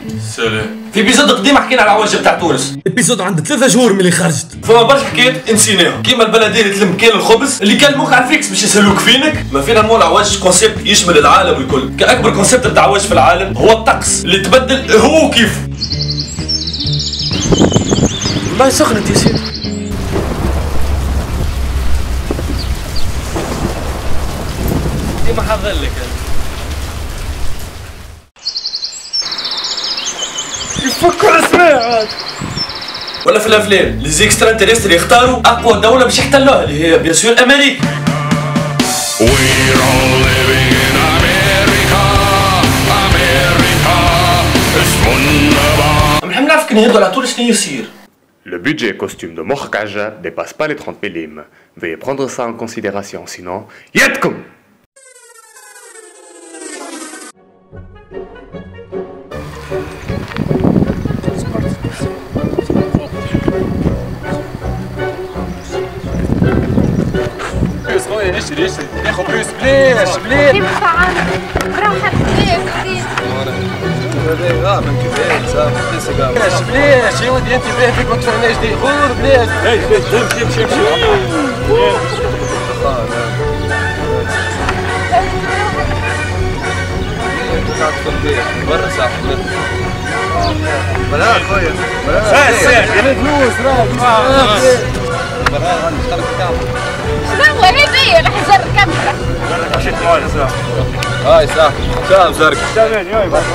سلام. في ايبيزود قديم حكينا على العواجب تاع تونس. ايبيزود عندها 3 شهور من اللي خرجت. فما برشا حكايات نسيناهم، كيما البلديه اللي تلم كان الخبز اللي كان الموقع الفيكس باش يسهلوك فينك. ما فينا مول عواج كونسيبت يشمل العالم الكل. كاكبر كونسيبت تاع عواج في العالم هو الطقس اللي تبدل هو كيف. والله سخنت يا سيدي. ديما حاضر لك يفكوا اسماء عاد. ولا في الافلام لي زيكسترا تيريستري يختاروا اقوى دوله باش يحتلوها اللي هي بيان سور امريكا. نحب نعرف كي نهضروا على طول شنو يصير. Le budget costume de Morkaja dépasse pas les 30 millimes. Veuillez prendre ça en considération, sinon... Yetkum! اشتري ياخذ فلوس بلاش بلاش كيف طعام روحك بلاش بلاش يا ودي انت باهي فيك ما تفهمناش دي غور بلاش امشي برا صح بلا خويا بلا فلوس شنو هذه راح نجر الكاميرا. مشيت معايا صح. هاي صح. شام زرق. تمام ياي بس.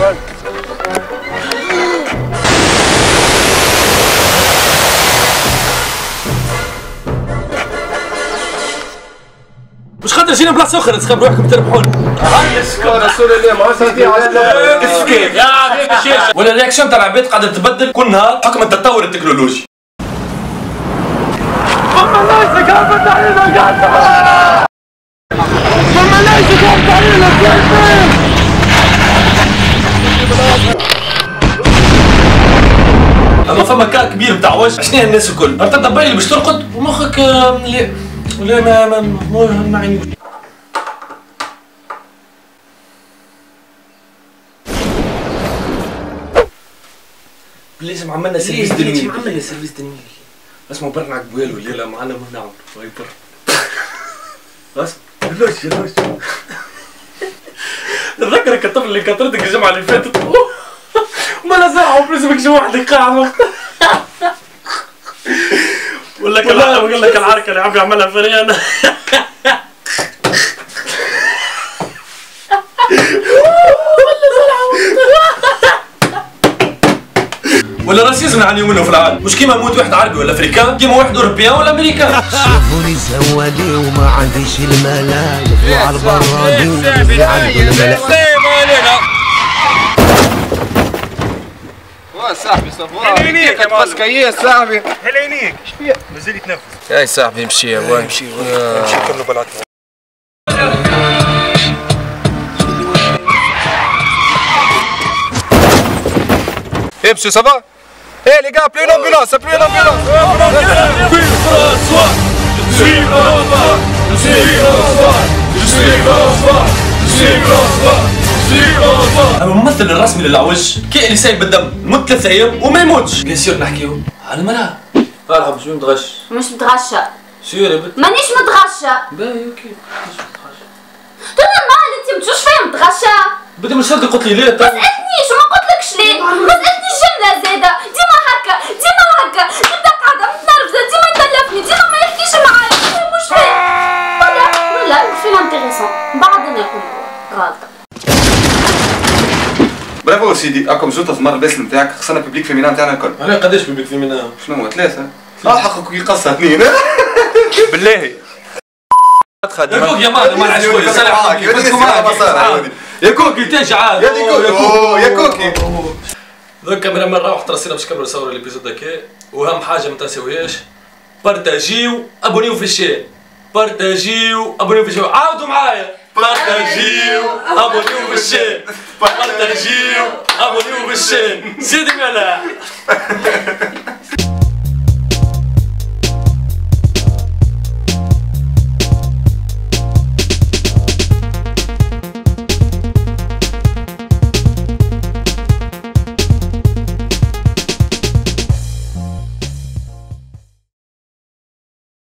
مش خاطر جينا بلاصه اخرى تخبروا روحكم تربحون. رسول الله ما صديق كيف يا حبيبي الشاشه. ولا الرياكشن تاع العباد قاعده تتبدل كل نهار حكم التطور التكنولوجي. اما فما كار كبير بتاع وجه شنو الناس الكل ارتد بالي باش ترقد ومخك ولا ما عينيش. لازم عملنا سيرفيس دنيوي. لازم عملنا سيرفيس دنيوي. اسمه برنع قبالو الليله معنا ما نعمل هاي بر. بس لوش نذكرك الطفل اللي كثرتك الجمعه اللي فاتت وما لا ساعه وبلازمك شي واحد قاعد ولا لك العركه اللي عم يعملها فريان. ولا راسيزم نعانيو منه في العالم، مش كيما موت واحد عربي ولا افريكان، كيما واحد اوروبيان ولا امريكان. شوفوني سوالي وما عنديش الملال وعلى البرادي اللي عنده الملال. صاحبي صفوان هلينيك يا معلم. مسكيه صاحبي هلينيك ايش فيها؟ مازال يتنفس. اي صاحبي امشي امشي كله بلعت. امشي صافا. ايه لي جا بلي لومبيلونس بلي لومبيلونس. انا الممثل الرسمي للعوج كائن اللي سايب بالدم يموت 3 ايام وما يموتش. بيان سور نحكيو على المرأة. طالعة مش متغش. مش متغشى. سير يا بنت. مانيش متغشى. باهي اوكي مش متغشى. ترى مال انت متشوفش فيا متغشى. بدي من صدق قلت لي ليه؟ ما سألتنيش وما قلتلكش ليه. ما سألتنيش جملة زادة. ديما هكا ديما هكا تبدا قاعدة متنرفزة ديما يتلفني ديما ما يحكيش معايا مش فاهم. ولا فيلم انتيريسون بعد ناكل غلطة. برافو سيدي اكم زوطة في مرة الباسل نتاعك خسرنا بيبليك فيمينان نتاعنا الكل. انا قداش بيبليك فيمينان؟ شنو هو 3؟ حقك كي قصة 2 بالله. يا كوك يا مال ما نعيش شوية يا كوكي تاج عاد يا كوكي. ذوك كاميرا مرة واحد راسينا باش نكملوا نصوروا الابيزود هكا واهم حاجة ما تنساوهاش بارتاجيو ابونيو في الشين بارتاجيو ابونيو في الشين عاودوا معايا بارتاجيو ابونيو في الشين بارتاجيو ابونيو في الشين سيدي ملاح.